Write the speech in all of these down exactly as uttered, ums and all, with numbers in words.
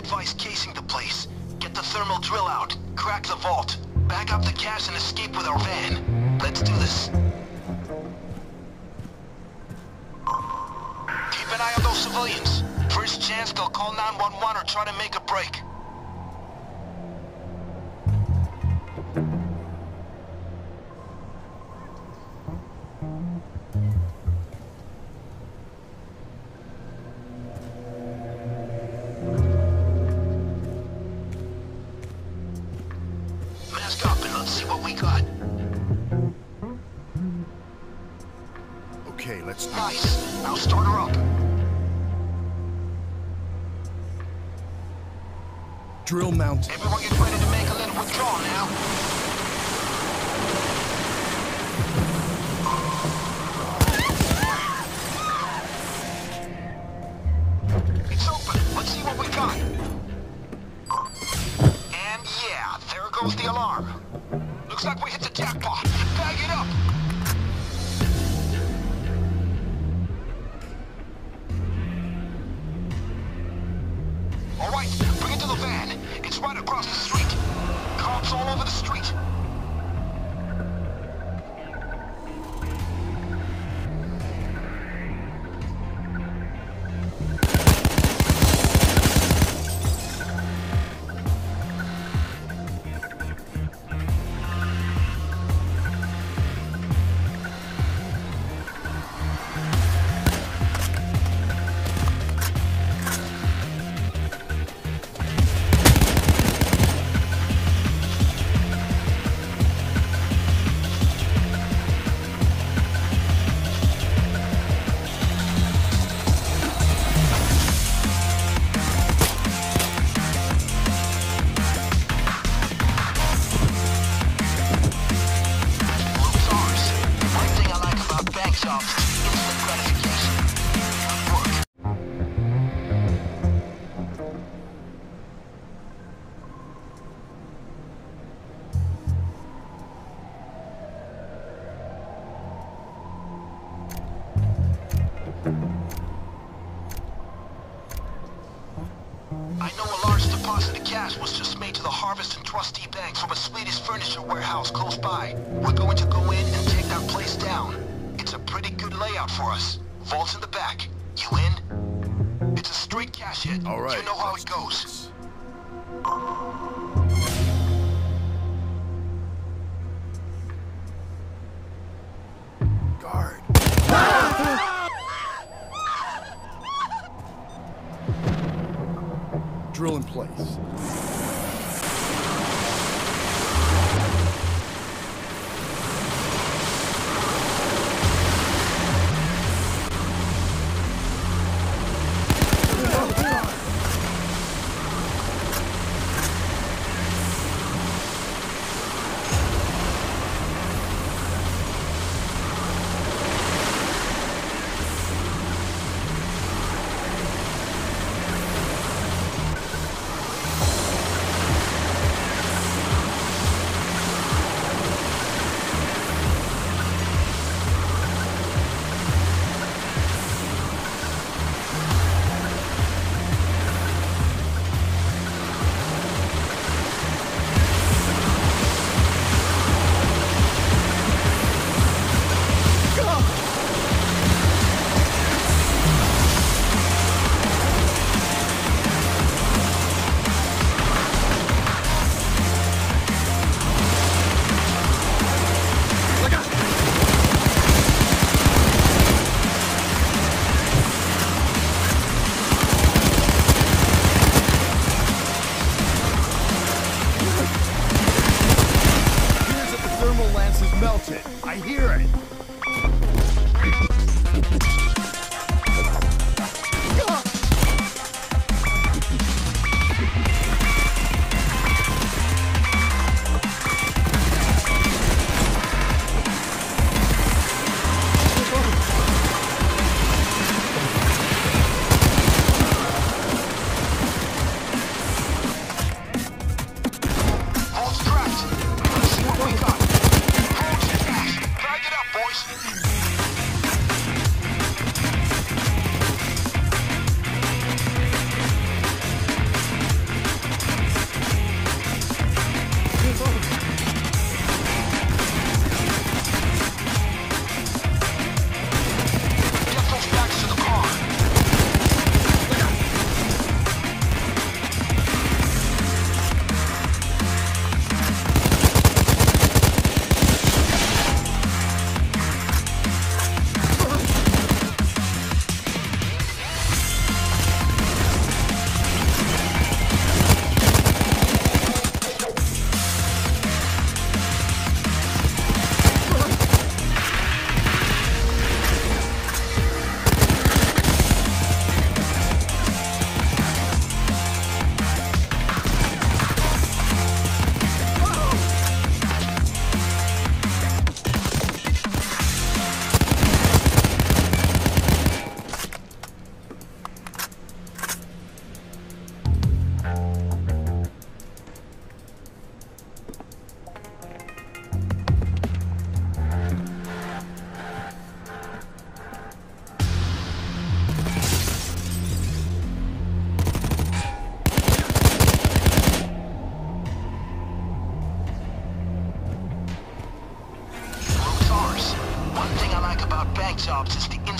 device casing the place. Get the thermal drill out, crack the vault, back up the cash and escape with our van. Let's do this. Keep an eye on those civilians. First chance, they'll call nine one one or try to make a break. Mask up and let's see what we got. Okay, let's... Nice. Now start her up. Drill mount. Everyone get ready to make a little withdrawal now. It's open. Let's see what we got. And yeah, there goes the alarm. Looks like we hit the jackpot. Bag it up. All right, bring it to the van. It's right across the street. Cops all over the street. I know a large deposit of cash was just made to the Harvest and Trustee Bank from a Swedish furniture warehouse close by. We're going to go in and take that place down. It's a pretty good layout for us. Vault's in the back. You in? It's a straight cash hit. All right. You know how it goes. Guard. Drill in place.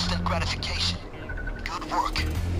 instant gratification. Good work.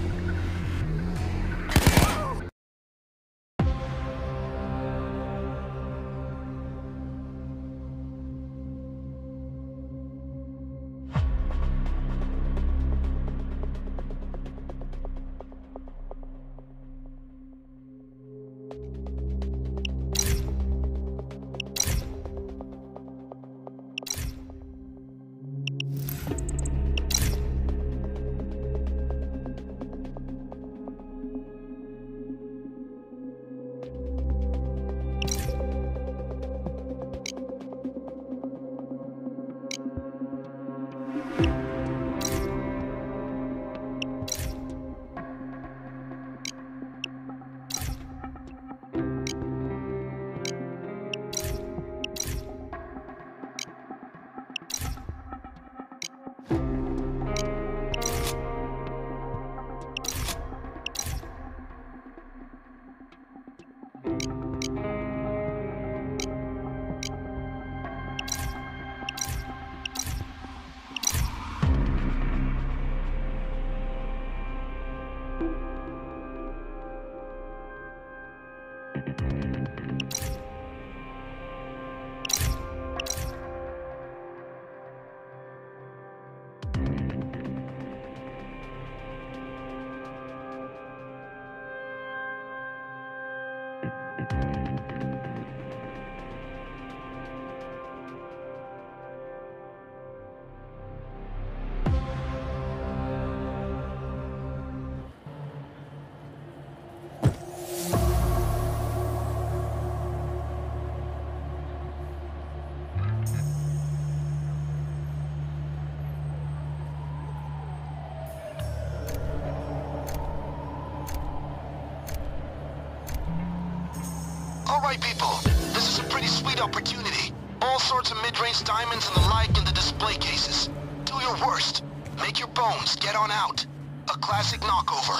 Alright people, this is a pretty sweet opportunity. All sorts of mid-range diamonds and the like in the display cases. Do your worst. Make your bones, get on out. A classic knockover.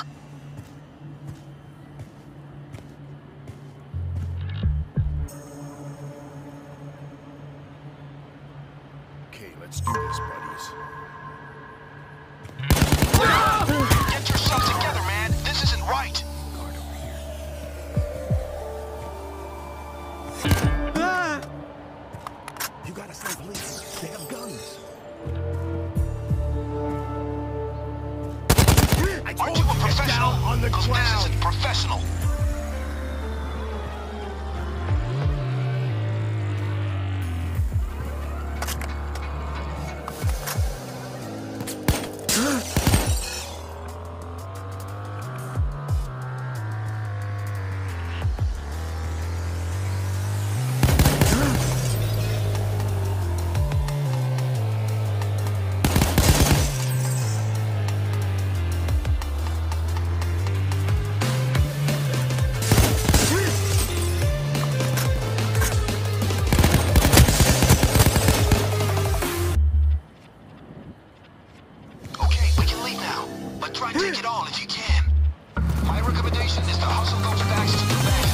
Okay, let's do this, buddies. Get yourself together, man. This isn't right. Guard over here. You gotta stay police. They have guns. I told Aren't you a get professional? down on the Because this ground. isn't professional. Try and take it all if you can. My recommendation is to hustle those bags to the bank.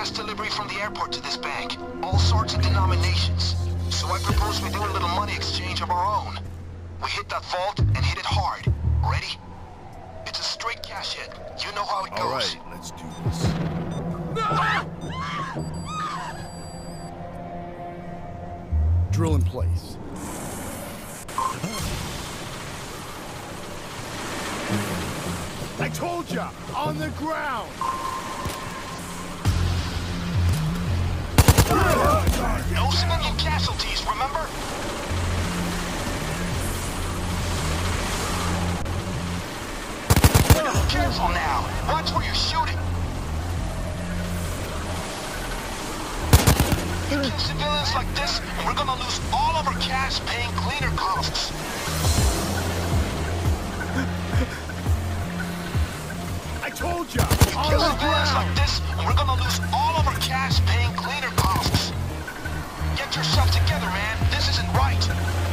gas delivery from the airport to this bank. All sorts of denominations. So I propose we do a little money exchange of our own. We hit that vault and hit it hard. Ready? It's a straight cash hit. You know how it goes. All right, let's do this. Drill in place. I told ya! On the ground! No civilian casualties, remember? Careful now. Watch where you're shooting. You kill civilians like this, and we're gonna lose all of our cash paying cleaner costs. I told ya! You On kill the civilians like ground! this, and we're gonna lose all of our cash paying cleaner costs. Get yourself together, man. This isn't right.